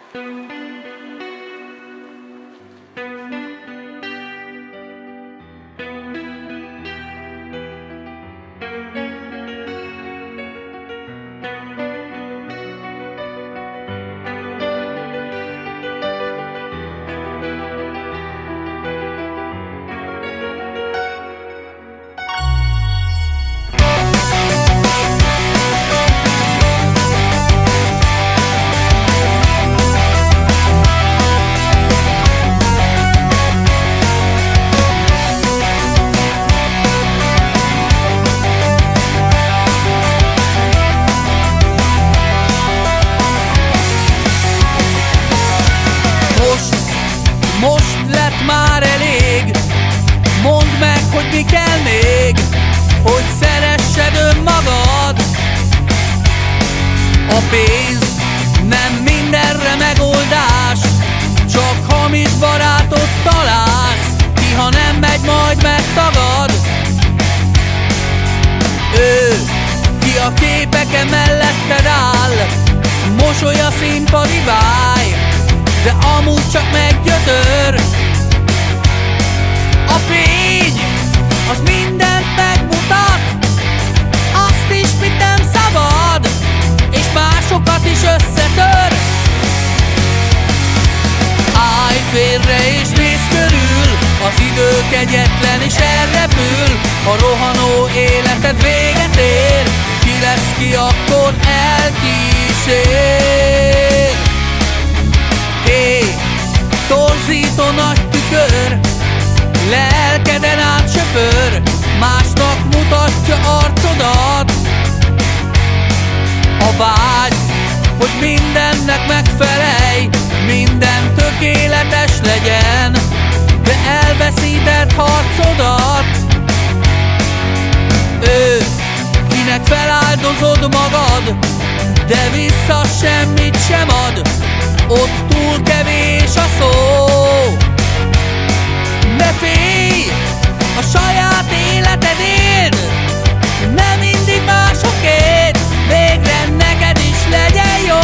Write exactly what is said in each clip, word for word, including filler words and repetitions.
Most lett már elég, mondd meg, hogy mi kell még, hogy szeressed önmagad. A pénz nem mindenre megoldás, csak hamis barátot találsz, ki ha nem megy, majd megtagad. Ő, ki a képeken melletted áll, mosoly a színpadi váj, de amúgy csak meggyötör. A fény, az mindent megmutat, azt is, mit nem szabad, és másokat is összetör. Állj félre és nézz körül, az idő kegyetlen és elrepül. Ha rohanó életed véget ér, ki lesz, ki akkor elkísér. Hé, torzító nagy tükör, lelkeden át söpör, másnak mutatja arcodat. A vágy, hogy mindennek megfelelj, minden tökéletes legyen, de elveszített harcodat. Ő, kinek feláldozod magad, de vissza semmit sem ad, ott túl kevés a szó. Ne félj a saját életedért, nem mindig másokért, végre neked is legyen jó.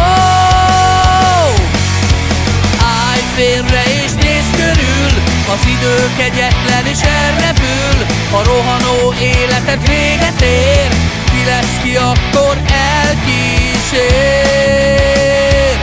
Állj félre és nézz körül, az idő kegyetlen és elrepül. Ha rohanó életed véget ér, ki lesz, ki akkor elkísér.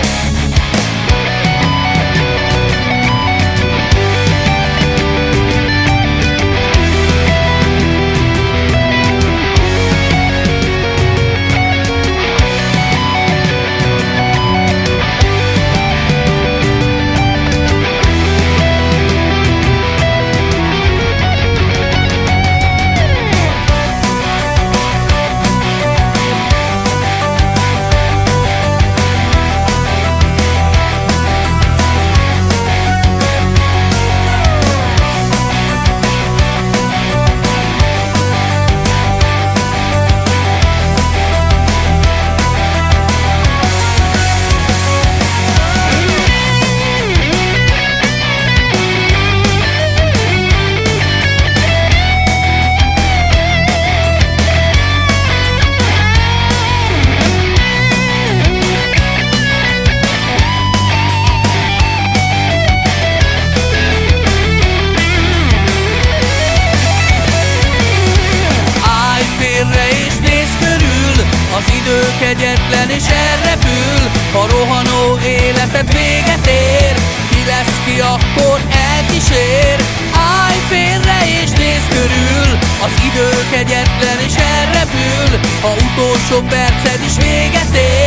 Az idő kegyetlen és elrepül, ha rohanó életed véget ér, ki lesz, ki akkor elkísér. Állj félre és nézz körül, az idő kegyetlen és elrepül, ha utolsó perced is véget ér.